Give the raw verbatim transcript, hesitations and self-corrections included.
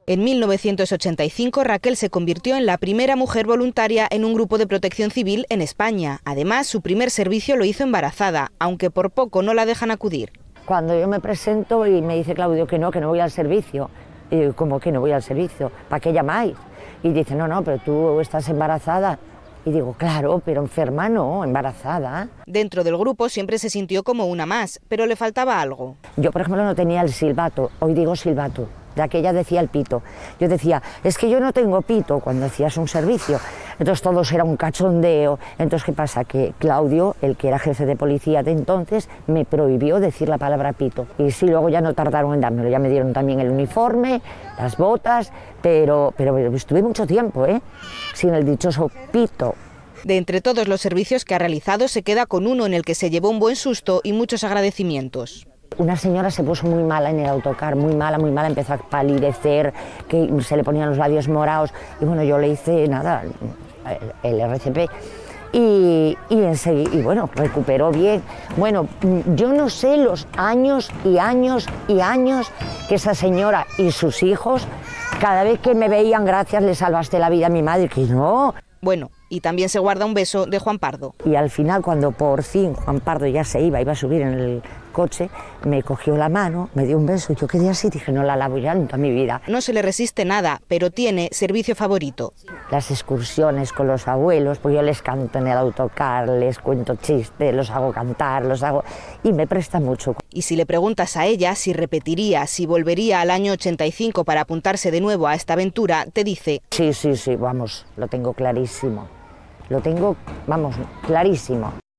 En mil novecientos ochenta y cinco, Raquel se convirtió en la primera mujer voluntaria en un grupo de protección civil en España. Además, su primer servicio lo hizo embarazada, aunque por poco no la dejan acudir. Cuando yo me presento y me dice Claudio que no, que no voy al servicio, y digo, ¿cómo que no voy al servicio? ¿Para qué llamáis? Y dice, no, no, pero tú estás embarazada. Y digo, claro, pero enferma no, embarazada. Dentro del grupo siempre se sintió como una más, pero le faltaba algo. Yo, por ejemplo, no tenía el silbato, hoy digo silbato, de aquella decía el pito. Yo decía, es que yo no tengo pito cuando hacías un servicio. Entonces todos era un cachondeo. Entonces, ¿qué pasa? Que Claudio, el que era jefe de policía de entonces, me prohibió decir la palabra pito. Y sí, luego ya no tardaron en dármelo, ya me dieron también el uniforme, las botas, pero, pero estuve mucho tiempo, ¿eh? sin el dichoso pito. De entre todos los servicios que ha realizado, se queda con uno en el que se llevó un buen susto y muchos agradecimientos. Una señora se puso muy mala en el autocar, muy mala, muy mala, empezó a palidecer, que se le ponían los labios morados, y bueno, yo le hice, nada, el R C P, y, y, enseguida, y bueno, recuperó bien. Bueno, yo no sé los años y años y años que esa señora y sus hijos, cada vez que me veían, gracias, le salvaste la vida a mi madre, que no. Bueno, y también se guarda un beso de Juan Pardo. Y al final, cuando por fin Juan Pardo ya se iba, iba a subir en el coche, me cogió la mano, me dio un beso y yo quedé así, dije, no la lavo ya en toda mi vida. No se le resiste nada, pero tiene servicio favorito. Las excursiones con los abuelos, pues yo les canto en el autocar, les cuento chistes, los hago cantar, los hago... y me presta mucho. Y si le preguntas a ella si repetiría, si volvería al año ochenta y cinco para apuntarse de nuevo a esta aventura, te dice... Sí, sí, sí, vamos, lo tengo clarísimo. Lo tengo, vamos, clarísimo.